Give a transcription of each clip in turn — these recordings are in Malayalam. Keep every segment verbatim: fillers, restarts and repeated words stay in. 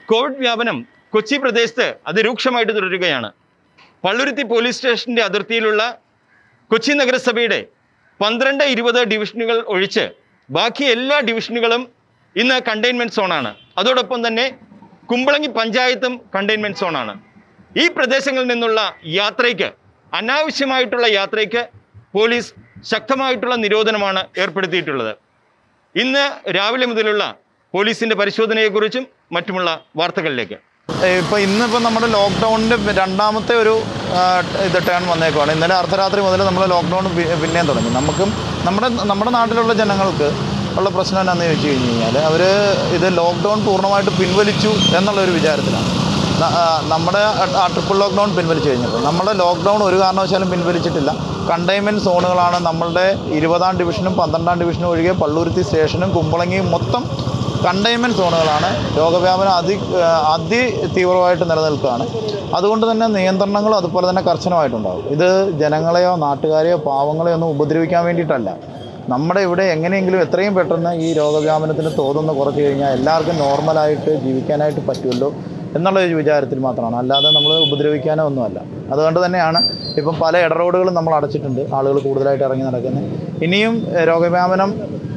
കോവിഡ് വ്യാപനം കൊച്ചി പ്രദേശത്ത് അതിരൂക്ഷമായിട്ട് തുടരുകയാണ്. പള്ളുരുത്തി പോലീസ് സ്റ്റേഷൻ്റെ അതിർത്തിയിലുള്ള കൊച്ചി നഗരസഭയുടെ പന്ത്രണ്ട് ഇരുപത് ഡിവിഷനുകൾ ഒഴിച്ച് ബാക്കി എല്ലാ ഡിവിഷനുകളും ഇന്ന് കണ്ടെയ്ൻമെൻറ്റ് സോണാണ്. അതോടൊപ്പം തന്നെ കുമ്പളങ്ങി പഞ്ചായത്തും കണ്ടെയ്ൻമെൻറ്റ് സോണാണ്. ഈ പ്രദേശങ്ങളിൽ നിന്നുള്ള യാത്രയ്ക്ക്, അനാവശ്യമായിട്ടുള്ള യാത്രയ്ക്ക് പോലീസ് ശക്തമായിട്ടുള്ള നിരോധനമാണ് ഏർപ്പെടുത്തിയിട്ടുള്ളത്. ഇന്ന് രാവിലെ മുതലുള്ള പോലീസിൻ്റെ പരിശോധനയെക്കുറിച്ചും മറ്റുമുള്ള വാർത്തകളിലേക്ക്. ഇപ്പോൾ ഇന്നിപ്പോൾ നമ്മുടെ ലോക്ക്ഡൗണിൻ്റെ രണ്ടാമത്തെ ഒരു ഇത് ടേൺ വന്നേക്കുവാണ്. ഇന്നലെ അർദ്ധരാത്രി മുതൽ നമ്മൾ ലോക്ക്ഡൗൺ പിന്നെയും തുടങ്ങി. നമുക്കും നമ്മുടെ നമ്മുടെ നാട്ടിലുള്ള ജനങ്ങൾക്ക് ഉള്ള പ്രശ്നം എന്താണെന്ന് ചോദിച്ചു കഴിഞ്ഞ് കഴിഞ്ഞാൽ അവർ ഇത് ലോക്ക്ഡൗൺ പൂർണ്ണമായിട്ട് പിൻവലിച്ചു എന്നുള്ളൊരു വിചാരത്തിലാണ്. നമ്മുടെ ആ ട്രിപ്പിൾ ലോക്ക്ഡൗൺ പിൻവലിച്ചു കഴിഞ്ഞപ്പോൾ നമ്മുടെ ലോക്ക്ഡൗൺ ഒരു കാരണവശാലും പിൻവലിച്ചിട്ടില്ല. കണ്ടെയ്ൻമെൻറ്റ് സോണുകളാണ് നമ്മളുടെ ഇരുപതാം ഡിവിഷനും പന്ത്രണ്ടാം ഡിവിഷനും ഒഴികെ പള്ളുരുത്തി സ്റ്റേഷനും കുമ്പളങ്ങിയും മൊത്തം കണ്ടെയ്ൻമെൻറ്റ് സോണുകളാണ്. രോഗവ്യാപനം അതി അതി തീവ്രമായിട്ട് നിലനിൽക്കുകയാണ്. അതുകൊണ്ട് തന്നെ നിയന്ത്രണങ്ങളും അതുപോലെ തന്നെ കർശനമായിട്ടുണ്ടാകും. ഇത് ജനങ്ങളെയോ നാട്ടുകാരെയോ പാവങ്ങളെയോ ഒന്നും ഉപദ്രവിക്കാൻ വേണ്ടിയിട്ടല്ല. നമ്മുടെ ഇവിടെ എങ്ങനെയെങ്കിലും എത്രയും പെട്ടെന്ന് ഈ രോഗവ്യാപനത്തിന് തോതൊന്ന് കുറച്ച് കഴിഞ്ഞാൽ എല്ലാവർക്കും നോർമലായിട്ട് ജീവിക്കാനായിട്ട് പറ്റുമല്ലോ എന്നുള്ള ഒരു വിചാരത്തിൽ മാത്രമാണ്, അല്ലാതെ നമ്മൾ ഉപദ്രവിക്കാനോ ഒന്നുമല്ല. അതുകൊണ്ട് തന്നെയാണ് ഇപ്പം പല ഇടറോഡുകളും നമ്മൾ അടച്ചിട്ടുണ്ട്, ആളുകൾ കൂടുതലായിട്ട് ഇറങ്ങി നടക്കുന്നത്. ഇനിയും രോഗവ്യാപനം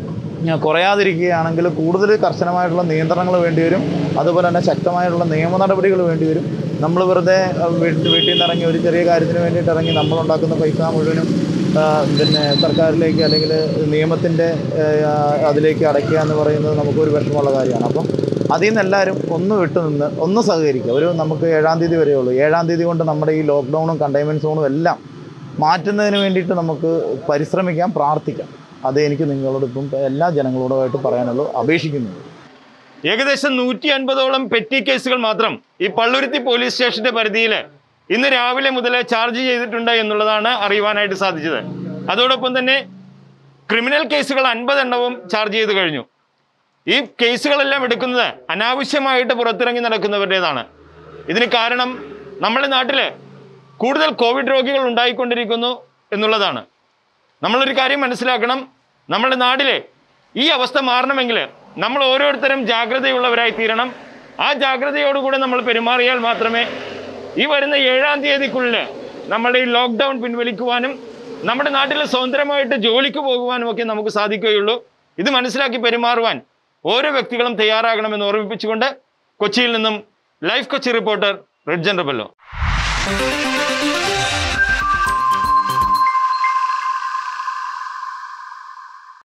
കുറയാതിരിക്കുകയാണെങ്കിൽ കൂടുതൽ കർശനമായിട്ടുള്ള നിയന്ത്രണങ്ങൾ വേണ്ടിവരും. അതുപോലെ തന്നെ ശക്തമായിട്ടുള്ള നിയമ നടപടികൾ വേണ്ടിവരും. നമ്മൾ വെറുതെ വീട്ടിൽ വീട്ടിൽ നിന്ന് ഇറങ്ങി ഒരു ചെറിയ കാര്യത്തിന് വേണ്ടിയിട്ട് ഇറങ്ങി നമ്മളുണ്ടാക്കുന്ന പൈസ മുഴുവനും പിന്നെ സർക്കാരിലേക്ക് അല്ലെങ്കിൽ നിയമത്തിൻ്റെ അതിലേക്ക് അടയ്ക്കുക എന്ന് പറയുന്നത് നമുക്കൊരു വിഷമമുള്ള കാര്യമാണ്. അപ്പം അതിൽ നിന്ന് എല്ലാവരും ഒന്ന് വിട്ടു നിന്ന് ഒന്ന് സഹകരിക്കുക. ഒരു നമുക്ക് ഏഴാം തീയതി വരെ ഉള്ളൂ. ഏഴാം തീയതി കൊണ്ട് നമ്മുടെ ഈ ലോക്ക്ഡൗണും കണ്ടെയ്ൻമെൻറ്റ് സോണും എല്ലാം മാറ്റുന്നതിന് വേണ്ടിയിട്ട് നമുക്ക് പരിശ്രമിക്കാം, പ്രാർത്ഥിക്കാം. അത് എനിക്ക് നിങ്ങളോട് ഇപ്പം എല്ലാ ജനങ്ങളോടുമായിട്ട് പറയാനുള്ളൂ, അപേക്ഷിക്കുന്നത്. ഏകദേശം നൂറ്റി അൻപതോളം പെറ്റി കേസുകൾ മാത്രം ഈ പള്ളുരുത്തി പോലീസ് സ്റ്റേഷന്റെ പരിധിയിൽ ഇന്ന് രാവിലെ മുതൽ ചാർജ് ചെയ്തിട്ടുണ്ട് എന്നുള്ളതാണ് അറിയുവാനായിട്ട് സാധിച്ചത്. അതോടൊപ്പം തന്നെ ക്രിമിനൽ കേസുകൾ അൻപതെണ്ണവും ചാർജ് ചെയ്ത് കഴിഞ്ഞു. ഈ കേസുകളെല്ലാം എടുക്കുന്നത് അനാവശ്യമായിട്ട് പുറത്തിറങ്ങി നടക്കുന്നവരുടേതാണ്. ഇതിന് കാരണം നമ്മുടെ നാട്ടിൽ കൂടുതൽ കോവിഡ് രോഗികൾ ഉണ്ടായിക്കൊണ്ടിരിക്കുന്നു എന്നുള്ളതാണ്. നമ്മളൊരു കാര്യം മനസ്സിലാക്കണം, നമ്മുടെ നാട്ടിലെ ഈ അവസ്ഥ മാറണമെങ്കിൽ നമ്മൾ ഓരോരുത്തരും ജാഗ്രതയുള്ളവരായി തീരണം. ആ ജാഗ്രതയോടുകൂടെ നമ്മൾ പെരുമാറിയാൽ മാത്രമേ ഈ വരുന്ന ഏഴാം തീയതിക്കുള്ളിൽ നമ്മുടെ ഈ ലോക്ക്ഡൗൺ പിൻവലിക്കുവാനും നമ്മുടെ നാട്ടിൽ സ്വതന്ത്രമായിട്ട് ജോലിക്ക് പോകുവാനും ഒക്കെ നമുക്ക് സാധിക്കുകയുള്ളൂ. ഇത് മനസ്സിലാക്കി പെരുമാറുവാൻ ഓരോ വ്യക്തികളും തയ്യാറാകണമെന്ന് ഓർമ്മിപ്പിച്ചുകൊണ്ട് കൊച്ചിയിൽ നിന്നും life Kochi reporter Ridjen Rabello.